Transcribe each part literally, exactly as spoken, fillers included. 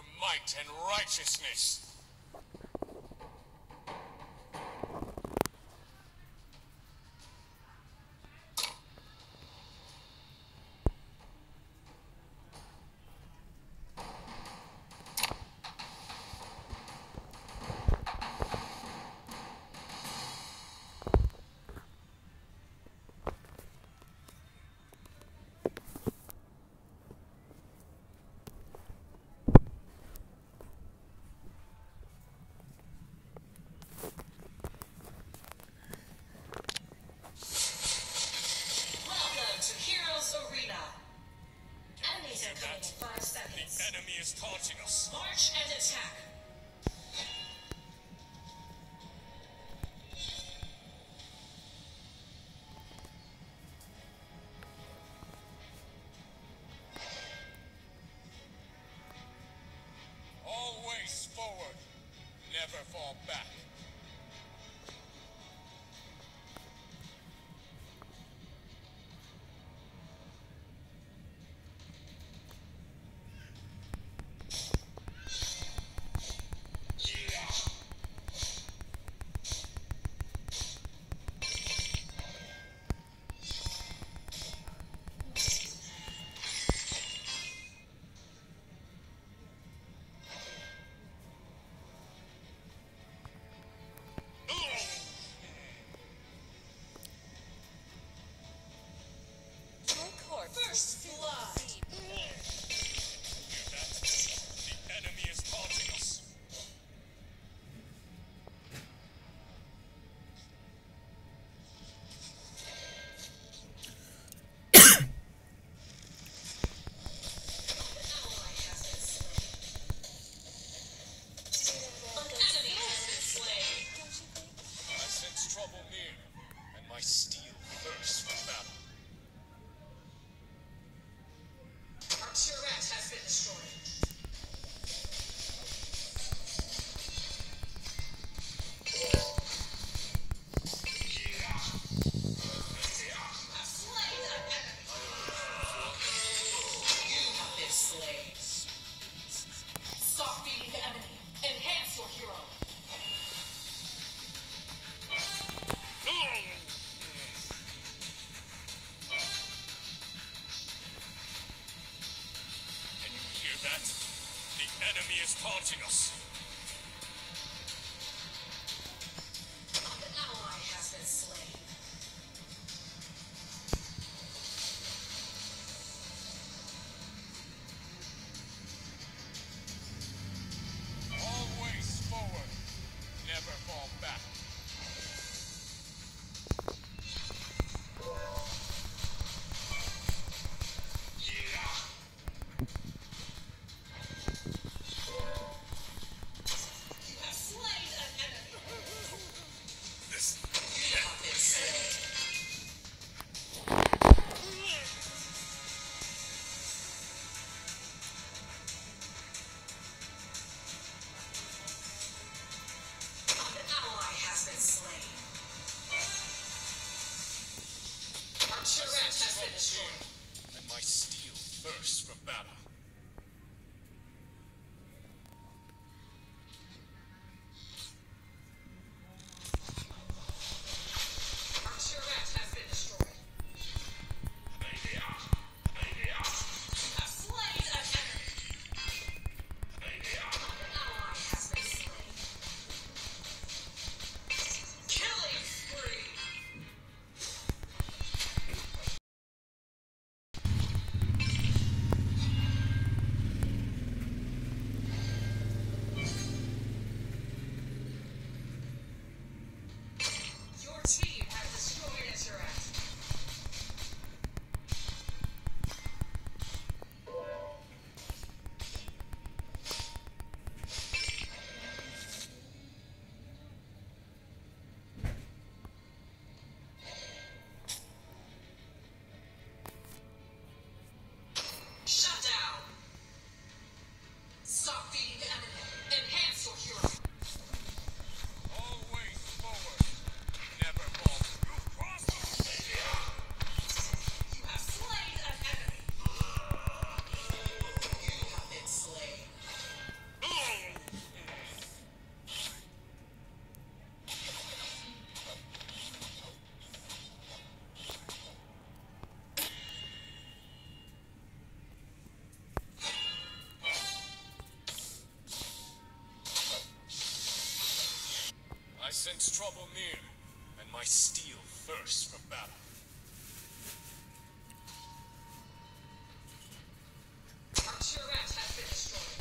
might and righteousness. Taunting us. March and attack. Always forward. Never fall back. First blood. The enemy is taunting us. An enemy has been slain. I sense trouble near, and my steel thirsts for battle. Our turret has been destroyed. Have slain an enemy. You have been slain. Stop beating the enemy. Enhance your hero. Can you hear that? The enemy is taunting us. An ally has been slain. Always forward. Never fall back. sense trouble near, and my steel thirsts for battle. Our turret has been destroyed.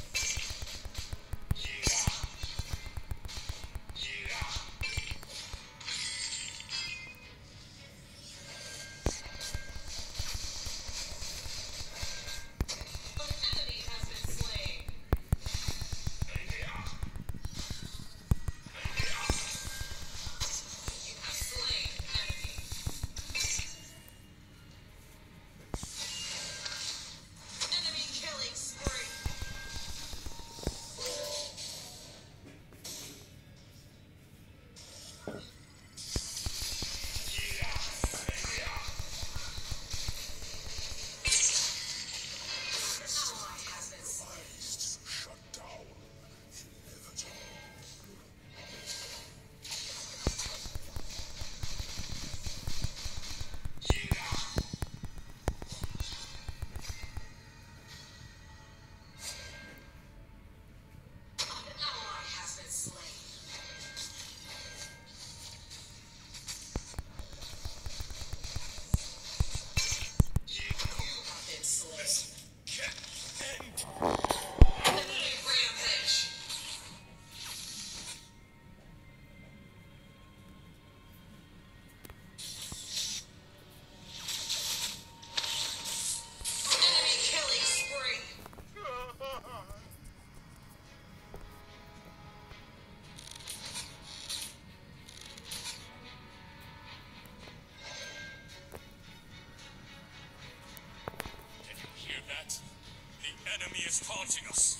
The enemy is taunting us.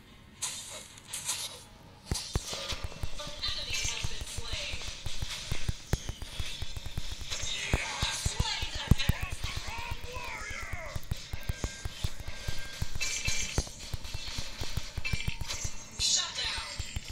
An enemy has been slain. Slain an enemy. The wrong warrior! Shut down.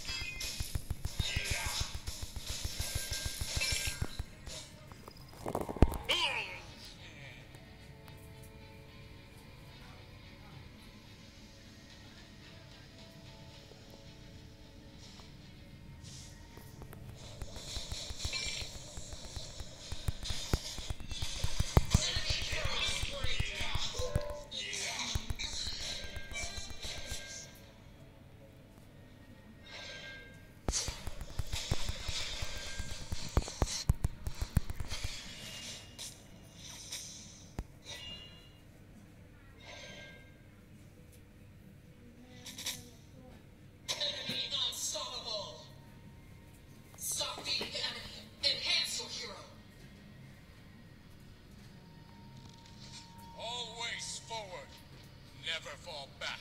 Never fall back.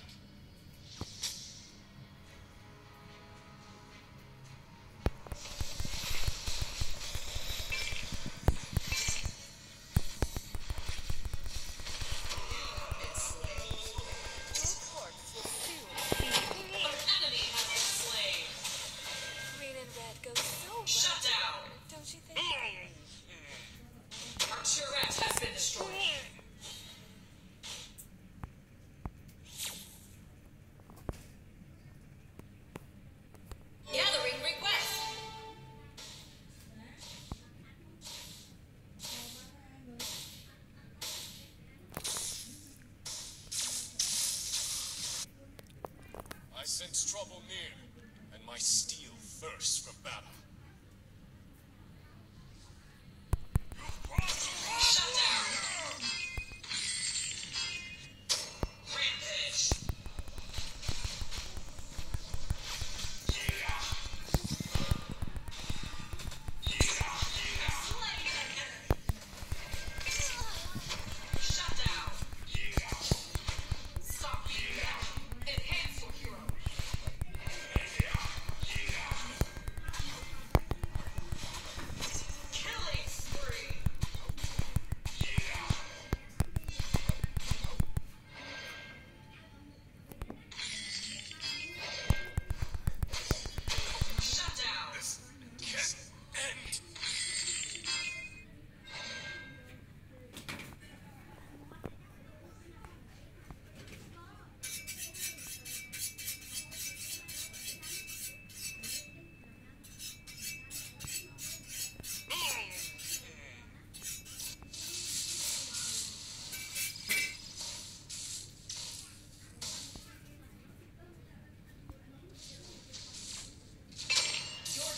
Shut down! Don't you think? Our turret has been destroyed. Gathering request. I sense trouble near, and my steel thirsts for battle. Shut down! Rampage! Slain an enemy! Shut down! Stop being down! Enhance your hero!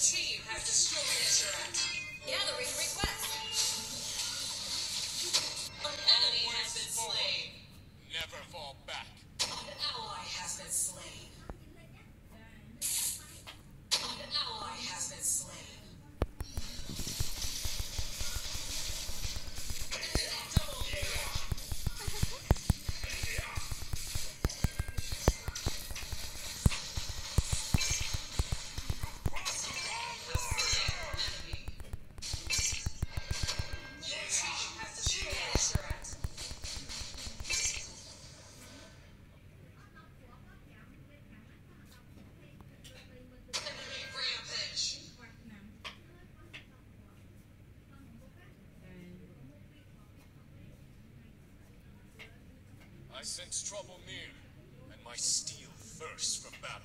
team has destroyed a turret. Gathering request. An enemy has been slain. Never fall back. An ally has been slain. An ally has been slain. Double kill. I sense trouble near, and my steel thirsts for battle.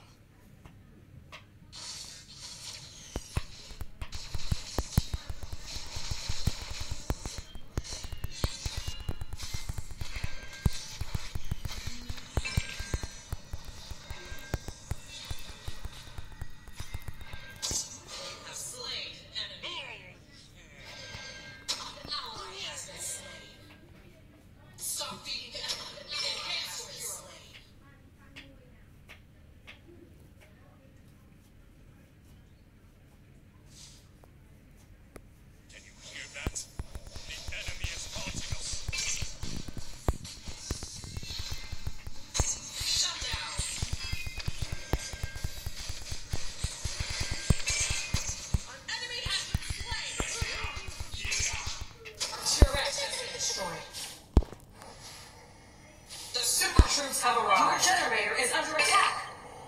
The super troops have arrived. Your generator is under attack.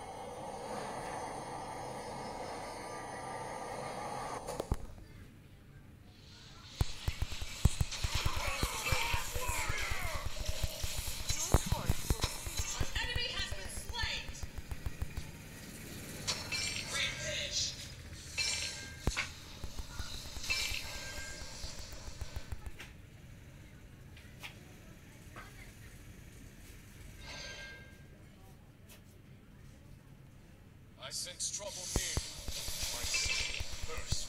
An enemy has been slain. Rampage. I sense trouble near. My steel thirsts